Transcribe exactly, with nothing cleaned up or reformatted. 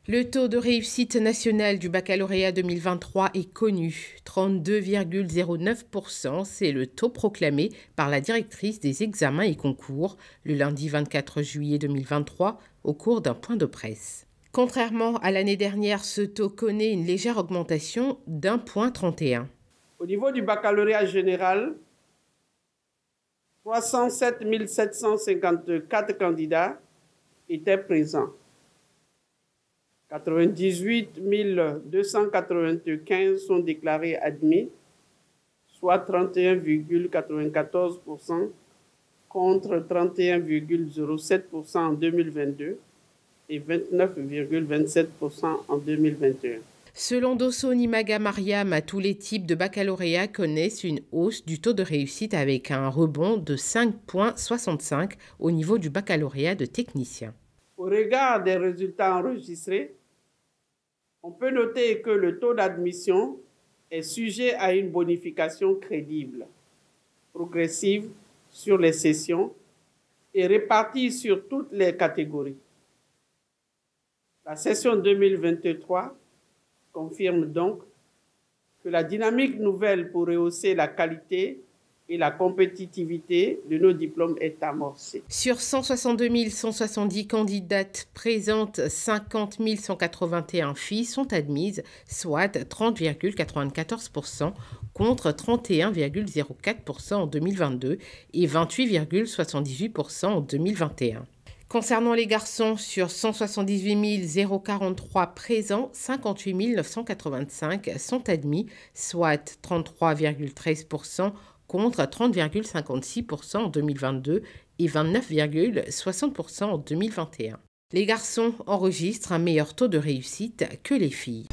Le taux de réussite national du baccalauréat deux mille vingt-trois est connu, trente-deux virgule zéro neuf pour cent, c'est le taux proclamé par la directrice des examens et concours le lundi vingt-quatre juillet deux mille vingt-trois au cours d'un point de presse. Contrairement à l'année dernière, ce taux connaît une légère augmentation d'un point trente et un. Au niveau du baccalauréat général, trois cent sept mille sept cent cinquante-quatre candidats étaient présents. quatre-vingt-dix-huit mille deux cent quatre-vingt-quinze sont déclarés admis, soit trente et un virgule quatre-vingt-quatorze pour cent contre trente et un virgule zéro sept pour cent en deux mille vingt-deux et vingt-neuf virgule vingt-sept pour cent en deux mille vingt et un. Selon Dosso Nimaga Mariam, tous les types de baccalauréat connaissent une hausse du taux de réussite avec un rebond de cinq virgule soixante-cinq au niveau du baccalauréat de technicien. Au regard des résultats enregistrés, on peut noter que le taux d'admission est sujet à une bonification crédible, progressive sur les sessions et répartie sur toutes les catégories. La session deux mille vingt-trois confirme donc que la dynamique nouvelle pour rehausser la qualité et la compétitivité de nos diplômes est amorcée. Sur cent soixante-deux mille cent soixante-dix candidates présentes, cinquante mille cent quatre-vingt-un filles sont admises, soit trente virgule quatre-vingt-quatorze pour cent contre trente et un virgule zéro quatre pour cent en deux mille vingt-deux et vingt-huit virgule soixante-dix-huit pour cent en deux mille vingt et un. Concernant les garçons, sur cent soixante-dix-huit mille quarante-trois présents, cinquante-huit mille neuf cent quatre-vingt-cinq sont admis, soit trente-trois virgule treize pour cent contre trente virgule cinquante-six pour cent en deux mille vingt-deux et vingt-neuf virgule soixante pour cent en deux mille vingt et un. Les garçons enregistrent un meilleur taux de réussite que les filles.